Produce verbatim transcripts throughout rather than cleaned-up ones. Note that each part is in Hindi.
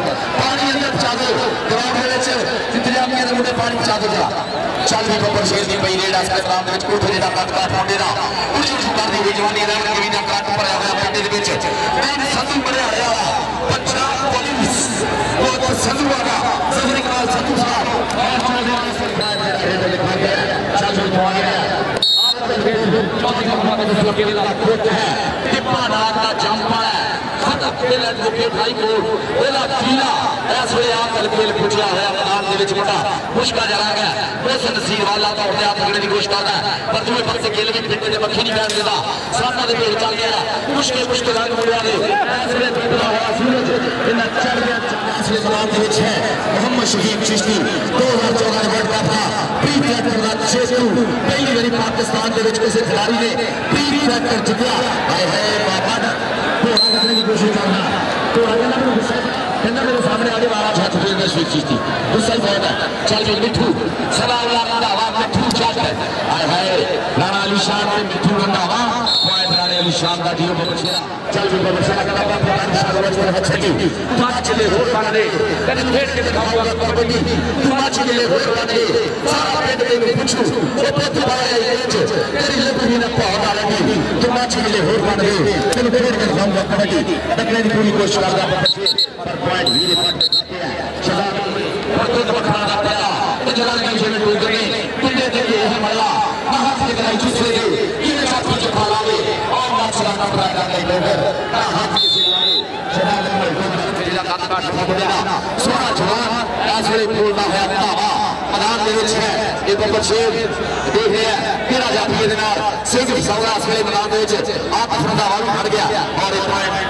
पानी अंदर पहुंचा दो ग्राउंड ਦੇ ਵਿੱਚ ਇੰਤਜ਼ਾਮੀਆਂ ਦੇ ਮੁੰਡੇ ਪਾਣੀ ਪਹੁੰਚਾ ਦਿਓ ਜਰਾ ਚੱਲ ਵੀ ਬੱਬਰ ਸ਼ੇਰ ਦੀ ਪਈ ਰੇਡ ਅਸਲ ਗਰਾਊਂਡ ਦੇ ਵਿੱਚ ਕੋਠੇ ਜਿਹੜਾ ਕੱਟ ਕੱਟ ਪਾਉਂਦੇ ਦਾ ਕੁਝ ਕੁਝ ਕਰਦੀ ਹੋਈ ਜਵਾਨੀ ਦਾ ਕਿਵੇਂ ਦਾ ਕੱਟ ਭਰਿਆ ਹੋਇਆ ਪਿੰਡ ਦੇ ਵਿੱਚ ਮੈਂ ਸੰਧੂ ਬਣਿਆ ਹੋਇਆ ਪੰਜਾਬ ਪੁਲਿਸ ਉਹ ਸੰਧੂ ਵਾਲਾ ਸਤਿ ਸ੍ਰੀ ਅਕਾਲ ਸੰਧੂ ਸਾਹਿਬ ਬਹੁਤ ਬਹੁਤ ਸਰਕਾਰ ਜਿਹੜਾ ਲਿਖਾ ਗਿਆ ਚੱਲ ਵੀ ਪਹੁੰਚ ਗਿਆ चौथी कमरा में दस लगे वाला कोच है टिप्पा नाथ का जंपा है खतक खेल एडवोकेट हाई कोर्ट ओला कीला इस वे आप कल खेल पुछया होया मैदान दे विच मुंडा मुश्का जरा गया उस नसीर वाला दौड़दे हाथ तगड़े दी कोशिश करदा पर दूए पासे खेल भी पिंड दे मक्खी नहीं बैठ देता सामने दे भेड़ चल गया मुश्किल मुश्किल रंग मुंडिया दे इस वे निकला होया सूरज इन चढ़ गया असली मैदान दे विच है मोहम्मद शहीद चिश्ती दो हज़ार चौदह वर्ल्ड कप था प्री फैक्टर छेसू पहली बारी पाकिस्तान दे विच किसी खिलाड़ी ने प्री फैक्टर जितया हाय हाय बाबा घोड़ा करने की कोशिश करना घोड़ा कहना मेरे गुस्सा कहना मेरे सामने आगे वाला छात्र हुए मैं स्वीट चीज थी गुस्सा ही बहुत है चल भी मिठू सदा रंधावा मिठू चल हाय हाय राणा अली शान ने मिठू रंधावा पॉइंट राणा अली शान का दियो बबछेरा चल भी बबछेरा का बाबा राणा शान बचकर है छठी पांच चले हो पाने कने खेल के दिखाऊंगा परबंदी पांच चले हो पाने सारा पेट में पूछू ये पेट भाई ये तेरी लगी ना पौधा लगी तुम पांच चले हो पाने कने खेल के दिखाऊंगा परबंदी तकने की पूरी कोशिश करदा बबछे पर पॉइंट हीरे पट खाते हैं सदा पर तो बखरा आता है जरा के पीछे में डूब गए पिंडे दे ये है मल्ला हाथ से कराई चूस ले ये चापी के फालावे और नाचरा नपरा का नहीं लेकर का हाथ से लाए सदा में तेरा काट काट ठोक देना सोना जवान ऐसे बोलना है तावा मैदान दे विच है ये बब्बर शेर देख रहे हैं केड़ा जाती दे नाल सिंह सौरा असले मैदान दे विच आप रंधावा भी हट गया और एक पॉइंट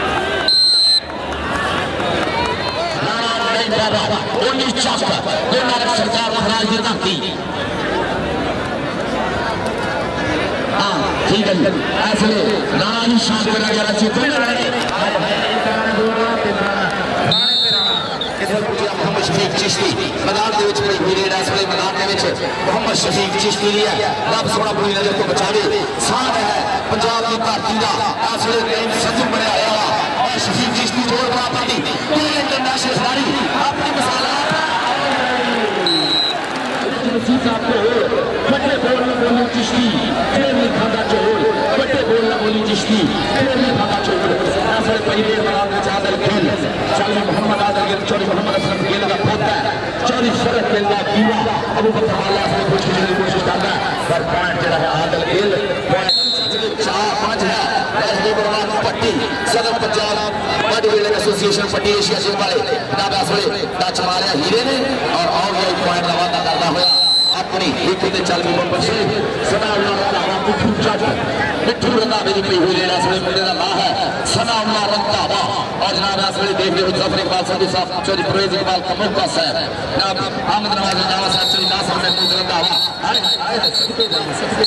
उन्नीस चौसठ सरकार महाराज की धरती हाँ ठीक है ऐसे राणा शान करा गया चित्र मोहम्मद शफीक चिश्ती मैदान के विच पीरियड इस वे मैदान के विच मोहम्मद शफीक चिश्ती ली है रब सोना पूरी नजर को बचावे सान है पंजाब की धरती का इस वे संजू बनया आया और शफीक चिश्ती जोड़ बना पाती तीन इंटरनेशनल खिलाड़ी अपनी मिसाल बड़े बोल न बोली चिश्ती फिर नहीं खाता चोर बड़े बोल न बोली चिश्ती फिर नहीं खाता चोर ऐसे पहले मैदान में आदल खेल चल मोहम्मद आदल के चौरी मोहम्मद असलम खेल का पोता है चौरी शरत खेल का कीवा अबू बकर वाला से कुछ खेलने की कोशिश कर रहा है पर पॉइंट जो है आदल खेल पॉइंट चार पांच है ऐसे बर्बाद पट्टी सदर Punjab body building association Patti Asia से वाले दादा सोले टच मारे हीरे ने और और ये पॉइंट का वादा करना हुआ अपनी एक ते चल भी बब्बर से सदा रंधावा मिठू जज मिठू रंधावे की पई हुई लेना इसलिए मुंडे का नाम है सदा रंधावा और जनाब इसलिए देख रहे हो जफर इकबाल संधू साहब चौधरी परवेज इकबाल का मौका साहब जनाब अहमद नवाज रंधावा साहब चौधरी नासिर महमूद रंधावा हाय हाय हाय सबके जाने सबके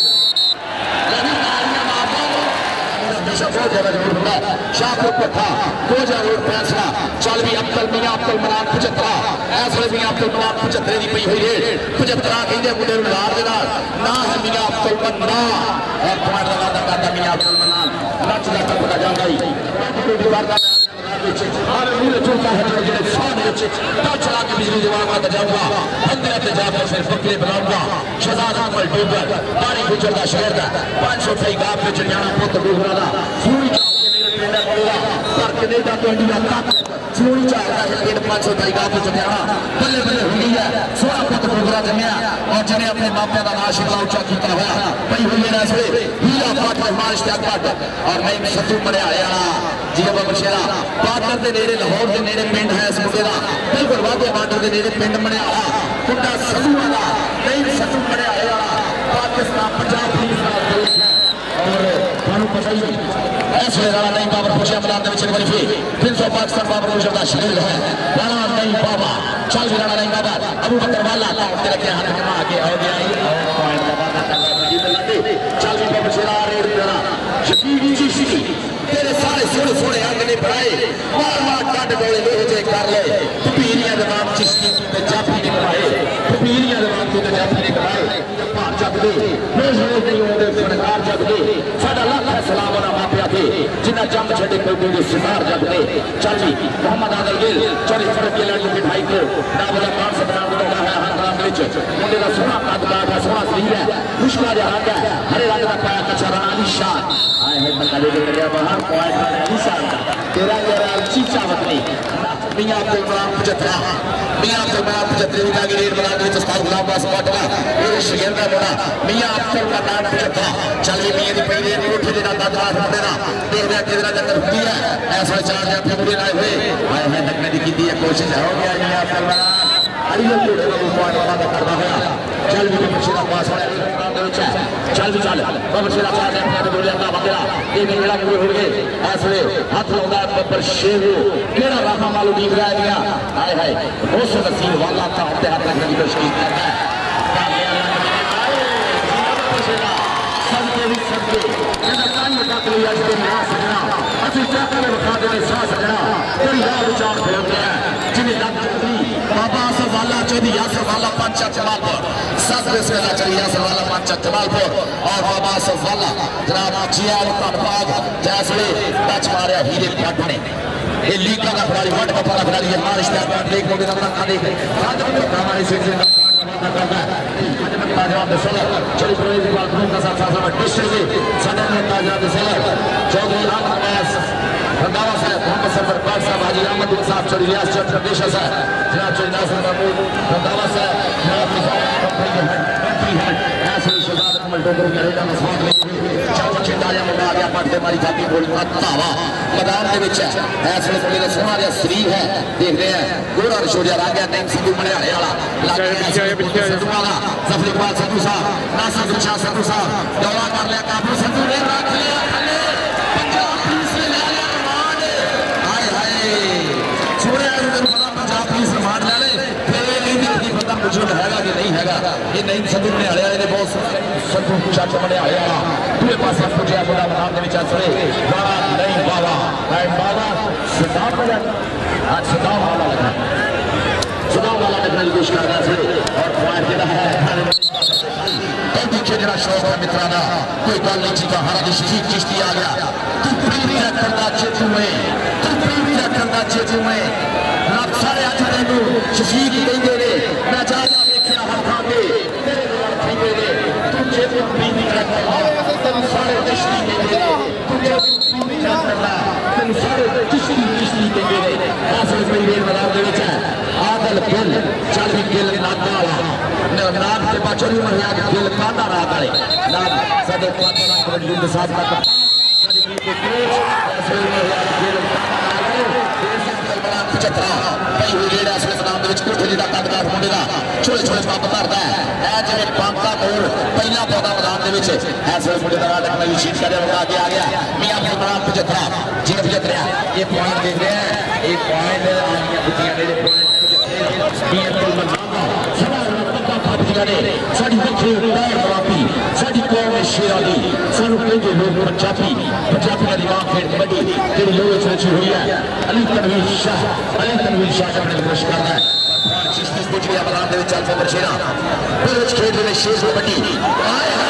बहुत ज्यादा जरूर होता है शाहपुर पट्टा दो जरूर फैसला चल भी अब्दुल मियां अब्दुल मनान पचहत्तर ऐसे मियां अब्दुल मनान पचहत्तर की पई हुई है पचहत्तर कहते मुंडे लाल के ना है मियां अब्दुल मनान और पॉइंट का वादा करता मियां अब्दुल मनान लच का टपका जाता ही और पूरे चौका है जो सामने टच ला के बिजली दीवार का जाऊंगा अंदर ते जाकर फिर फकरे बनाऊंगा शहजाद अकमल डोगर पानी गुजर का शहर का पांच सौ ढाई गांव में चढ़ाना पुत्र डोगरा का सूरी मेरे पिंड पड़ेगा पर कनेडा तो इंडिया तक सूरी चाहता है पिंड पांच सौ ढाई गांव में चढ़ाना बल्ले बल्ले हुई है सोलह पुत्र डोगरा जमया और जिन्हें अपने मापिया का नाश इतना ऊंचा किया हुआ पई हुई है ऐसे हीरा पाट मेहमान इश्तियाक पाट और मैं सत्तू पड़े आया जी बाबा शेरा बार्डर के नेड़े लाहौर के नेड़े पिंड है इस मुंडे का बिल्कुल वादे बार्डर के नेड़े पिंड बने आया कुंडा सत्तू वाला नहीं सत्तू बने आया पाकिस्तान पंजाब पुलिस का और थानू पता ही इस वे राणा नहीं बाबर खुशियां मैदान के विच बनी फिर सौ पाकिस्तान बाबर खुशियां का शरीर है राणा नहीं बाबा चल भी राणा नहीं बाबा अबू बकर वाला उठते रखे हाथ में आगे आ गया और पॉइंट का वादा कर रहा है चल भी बाबर शेरा रेड तेरा शफीक चिश्ती तेरे सारे सोने सोने अंग ने बनाए मार मार कट डोले लोहे जे कर ले पीरिया दबाव चिश्ती ते जाफी ने कराए पीरिया दबाव ते जाफी ने कराए भार जग दे रोज रोज नहीं होंदे सरकार जग दे साडा लाख सलाम होना मापिया थे जिन्ना जंग छड़े कोई जो सितार जगते चल जी मोहम्मद आदिल गिल चौड़ी फड़क के लड़की के भाई को नाबला मान से बना दिया है हंगाम विच मुंडे दा सोना कद काट है सोना शरीर है मुश्किल जहां का हरे रंग का पाया कचरा अली शान आए है बंदा ले गया बाहर पॉइंट अली शान का तेरा तेरा चीचा वतनी मियां अब्दुल कलाम पचहत्तर मियां अब्दुल कलाम पचहत्तर की लागी रेड बना के उस्ताद गुलाम बास पाटवा ये शगिर्द है मोड़ा मियां अब्दुल कलाम पचहत्तर चल भी मियां दी पहले नी उठे देना दादा फड़ने ना देखदा किधर जंतर हुई है ऐसा चार जाफे मुड़े लाए हुए आए है लगने की दी कोशिश हो गया मियां अब्दुल कलाम अली घोड़े को पॉइंट बना करदा होया चल भी मुर्शिदा पास होया चल भी चल मुर्शिदा पास है अपने बोले का बंदा ये मेरा पूरे हो गए ऐसे हाथ लाउंदा बब्बर शेरू केड़ा राहा मालू दी रहा दिया हाय हाय बहुत से नसीब वाला का अपने हाथ रखने की कोशिश करता है सबके भी सबके इधर कान में का लिया इसको ना सजना असली चाकर में बता देने सा सजना तेरी याद विचार हो गया जिन्हें लग चुकी बाबा से वाला चौधरी यासर वाला पंचा जमालपुर सत रिश्तेदार चली यासर वाला पंचा जमालपुर और बाबा से वाला जनाब जिया धनबाद जैसे टच मारे हीरे पट ने ये लीग का खिलाड़ी वर्ल्ड कप का खिलाड़ी है मार स्टार देख लोगे तब तक देख आज हमारे सिलसिले में करता है ताजवाब दसलर चली प्रवेश बाथरूम का साथ साथ में डिस्ट्रिक्ट से सदन में ताजवाब दसलर चौधरी आलम कैस रंधावा साहब मोहम्मद सरवर पाक साहब हाजी अहमद साहब चौधरी रियाज चौधरी प्रदेश साहब जनाब चौधरी नासिर महमूद रंधावा साहब जनाब मंत्री हैं ऐसे शुजात कमल डोगर के रेडा मसवाद में चाचा चिंताया मुंडा आ गया पड़ते हमारी जाती बोली का धावा मैदान के विच है ऐसे कोई का सोना जिहा शरीर है देख रहे हैं गोरा रशोड़िया आ गया नहीं सिद्धू मनिहाले वाला लग गया सिद्धू वाला जफर इकबाल संधू साहब नासिर शाह संधू साहब दौरा कर लिया काबू संधू ने रख लिया थले पंजाब पुलिस ने ले लिया रिमांड हाय हाय छोड़े तेन पता पंजाब पुलिस रिमांड ले ले फिर नहीं देखती पता बुजुर्ग हैगा कि नहीं हैगा ये नहीं संधू मनिहाले वाले ने बहुत संधू चाचा मनिहाले वाला दूसरे पास पुजा मुंडा मैदान के विच असले बाबा नहीं बाबा राइट बाबा सिद्धार्थ वाला आज सिद्धार्थ वाला लगा सिद्धार्थ वाला लगने की कोशिश कर रहा है और पॉइंट जेड़ा है जरा शौक है मित्राना कोई गल नहीं जी का हरा शहीद चिश्ती आ गया तू प्रीति करदा चेतू में तू प्रीति करदा चेतू में रब सारे अज तेनू शहीद कहंदे ने मैं जा जा देखिया हर थां ते तेरे नाल खंदे ने तू चेतू प्रीति करदा तेनू सारे चिश्ती कहंदे ने तू चेतू प्रीति करदा तेनू सारे चिश्ती चिश्ती कहंदे ने असल में ये मैदान दे विच है आदल गिल चल भी गिल नागा वाला नाम के बचड़ी महिला के दिल कांदा रहा करे नाम सदे पांच लाख रंगीन के साथ का सदी की के कोच ऐसे महिला के दिल देश के बड़ा पचहत्तर कई हुई रेड ऐसे मैदान ਦੇ ਵਿੱਚ ਕੋਠੜੀ ਦਾ ਕੱਦ ਕਾਠ ਮੁੰਡੇ ਦਾ ਛੋਲੇ ਛੋਲੇ ਪੰਪ ਕਰਦਾ ਹੈ ਇਹ ਜਿਵੇਂ ਪੰਪਾ ਕੋਲ ਪਹਿਲਾ ਪੌਦਾ ਮੈਦਾਨ ਦੇ ਵਿੱਚ ਐਸੇ ਮੁੰਡੇ ਦਾ ਨਾਮ ਨਵੀਂ ਸ਼ੀਟ ਕਰਿਆ ਹੋਇਆ ਅੱਗੇ ਆ ਗਿਆ ਮੀਆਂ ਅਬਦੁਲ ਕਲਾਮ पचहत्तर ਜੀ पचहत्तर ये पॉइंट देख रहे हैं ये पॉइंट आनियां बुद्धियां ने पॉइंट मीਆਂ अब्दुल कलाम साड़ी बच्चे पैर गुलाबी साड़ी कौम है शेरा दी सानू कहते लोग पंजाबी पंजाबी का दिमाग खेल कबड्डी तेरी लोग रची हुई है अली तनवीर शाह अली तनवीर शाह का अपने कोशिश करना है चिश्ती कुछ भी मैदान दे विच चल पे शेरा फिर खेल रहे शेर कबड्डी हाय हाय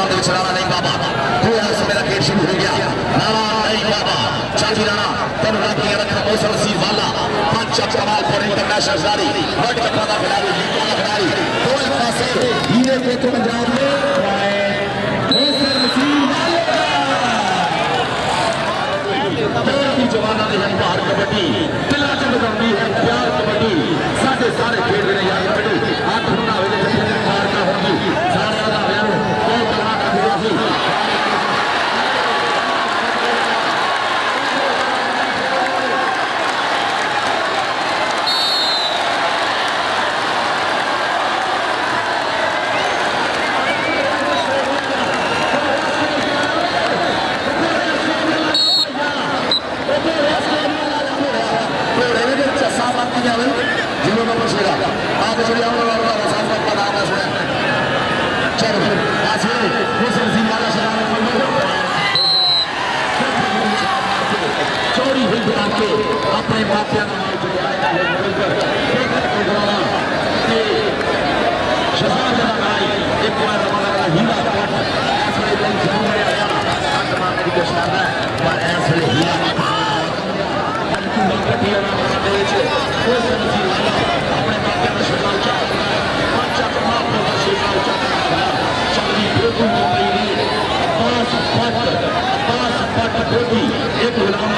मैदान में राणा नहीं बाबा दो समय का खेल शुरू हो गया राणा नहीं बाबा चाची राणा तेन रख रखा मौसम सी वाला पांच कमाल पर इंटरनेशनल खिलाड़ी वर्ल्ड कप का खिलाड़ी लीगों का खिलाड़ी दो पासे हीरे को पंजाब में जवाना ने बाहर कबड्डी दिला च लगाती है प्यार कबड्डी साढ़े सारे खेल रहे हैं कबड्डी हाथ होना हो मारना होगी सारे का यार कोई करना का दिया सी अपने माफिया एक बार हीरा मारने की कोशिश करता है पर ऐसे हीरा अपने माफिया का शिकार एक गुलाम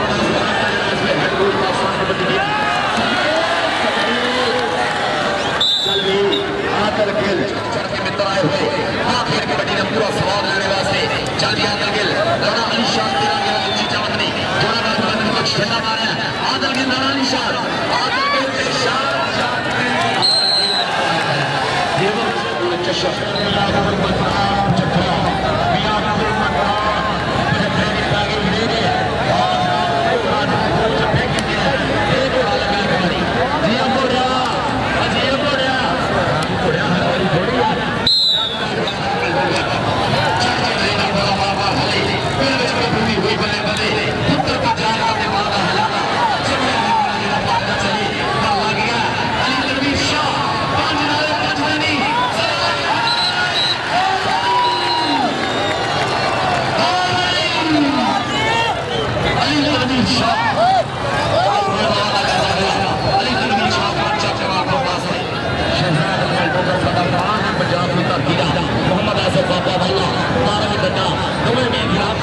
आकर खेल चढ़ के मित्र आए हुए आखिर कबड्डी का पूरा स्वाद लेने वास्ते चल दिया आदल गिल राणा अली शाह तेरा गिल ऊंची चावतनी जोड़ा का बदन को छेड़ा मारा आदल गिल राणा अली शाह आदल गिल शाह देवर चशा लागल बता चक्रा बिया को मकरा मुझे प्रेमी आगे ले गए और जब फेंक दिया एक और लगा कबड्डी जिया बोला अजीब बोला मोहम्मद आसिफ बाबा भाला तारा की बन्ना दोवें में खिलाफ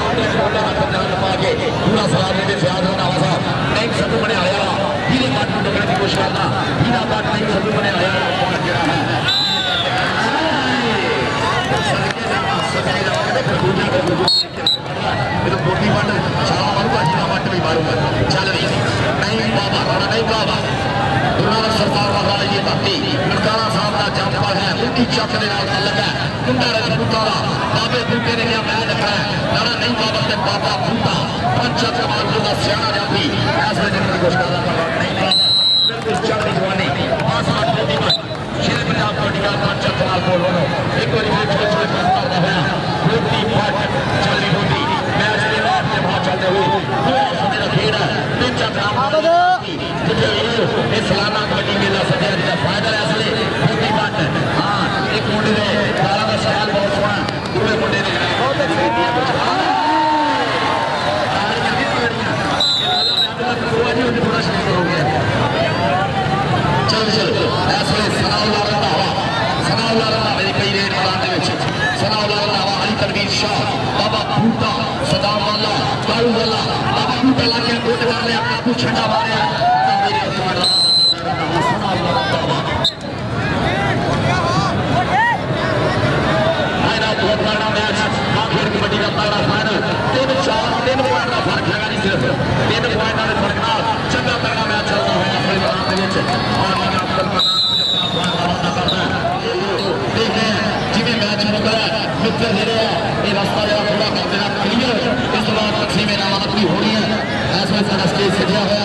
पूरा सलाह देते फयाज होना वसा नहीं सब बने आया हीरे काट को टकराने की कोशिश करना हीरा काट नहीं सब बने आया कौन गिरा है ये तो बोटी बंद छावा मारूंगा हीरा मट भी मारूंगा चल रही नहीं बाबा नहीं बाबा दुर्गा सरकार वाला ये भक्ति ननकाना साहब का जंपर है उनकी चक के नाल तल्लक है कुंडा रजपूता दा बाबे बूटे ने क्या मैच रखा है नाना नहीं बाबा ते बाबा बूटा पंच कमाल का सियाना जाती ऐसे दिन की कोशिश कर रहा नहीं नहीं बिल्कुल चढ़ती जवानी पांच आठ मोटी में शेर पंजाब को टिका पंच कमाल बोल बोलो एक बार ये छोटे छोटे प्रस्ताव का होया रोटी फट चली होती मैच के बाद से बाहर चलते हुए दो समय का खेल है तीन चार ग्राम इस सालाना कबड्डी मेला सद्या जिसका फायदा है असली मोटी बात है हाँ एक मुंडे ने तारा का ख्याल बहुत सोना दूसरे मुंडे ने बहुत अच्छी दिया कुछ थोड़ा शरीर हो गया चल चल ऐसे सनाउल्लाह रंधावा सनाउल्लाह रंधावा मेरी कई रेड मैदान के सनाउल्लाह रंधावा अली तनवीर शाह बाबा बूटा सदाम वाला कालू वाला बाबा बूटा लाके गोट कर लिया काबू छंडा मारे रास्ता थोड़ा क्लियर इस बार तकसीम इनामात भी हो रही है ऐसे स्टेज सजा है